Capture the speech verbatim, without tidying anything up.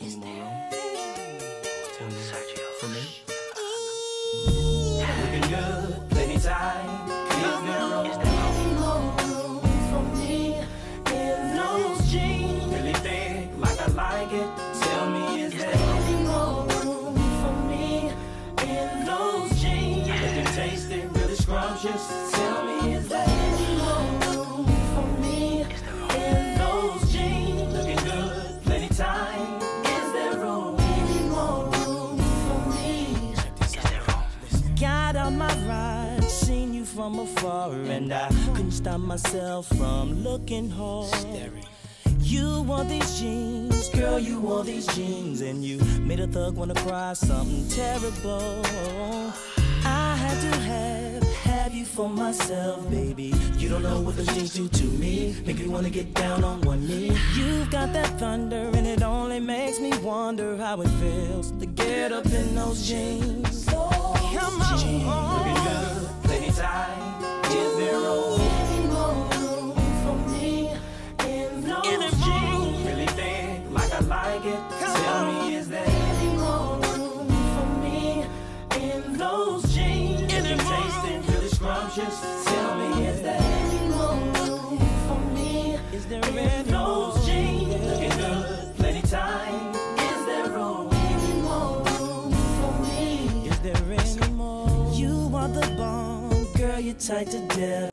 Any more room? Tell me, for me? Looking good, plenty time. Is there room? Is there any more room for me in those jeans? Really thick, like I like it. Tell me, is there any more room for me in those jeans? Looking tasty, really scrumptious. Tell me, is there any more room for me in those jeans? Looking good, plenty time. Is there room? Any more room for me? Got on my ride, seen you from afar, and I couldn't stop myself from looking hard. You wore these jeans, girl, you wore these jeans, and you made a thug wanna cry something terrible. I had to have, have you for myself, baby. You don't know what the jeans do to me, make me wanna get down on one knee. You've got that thunder, and it only makes me wonder how it feels to get up in those jeans. Come on. Looking good, plenty time. Is there room? Any more room for me in those jeans? Really thick, like I like it. Tell me, is there any more room for me in those jeans? Looking tasty, really scrumptious. Tell me, is there any more room for me Is there in any those more? jeans? Looking good, plenty time. Is there room? Any more room for me? Is there any more? You are the bomb, girl, you're tight to death.